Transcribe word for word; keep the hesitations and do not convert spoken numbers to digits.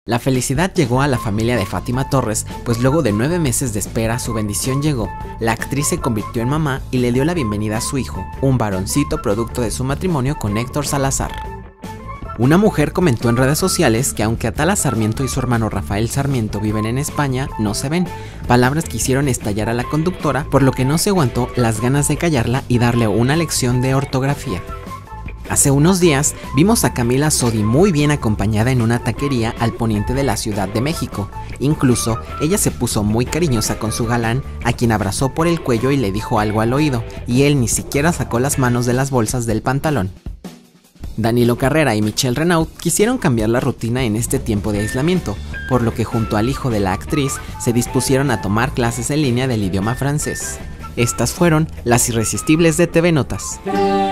La felicidad llegó a la familia de Fátima Torres, pues luego de nueve meses de espera su bendición llegó. La actriz se convirtió en mamá y le dio la bienvenida a su hijo, un varoncito producto de su matrimonio con Héctor Salazar. Una mujer comentó en redes sociales que aunque Atala Sarmiento y su hermano Rafael Sarmiento viven en España, no se ven, palabras que hicieron estallar a la conductora, por lo que no se aguantó las ganas de callarla y darle una lección de ortografía. Hace unos días vimos a Camila Sodi muy bien acompañada en una taquería al poniente de la Ciudad de México. Incluso ella se puso muy cariñosa con su galán, a quien abrazó por el cuello y le dijo algo al oído, y él ni siquiera sacó las manos de las bolsas del pantalón. Danilo Carrera y Michelle Renaud quisieron cambiar la rutina en este tiempo de aislamiento, por lo que junto al hijo de la actriz se dispusieron a tomar clases en línea del idioma francés. Estas fueron las irresistibles de T V Notas.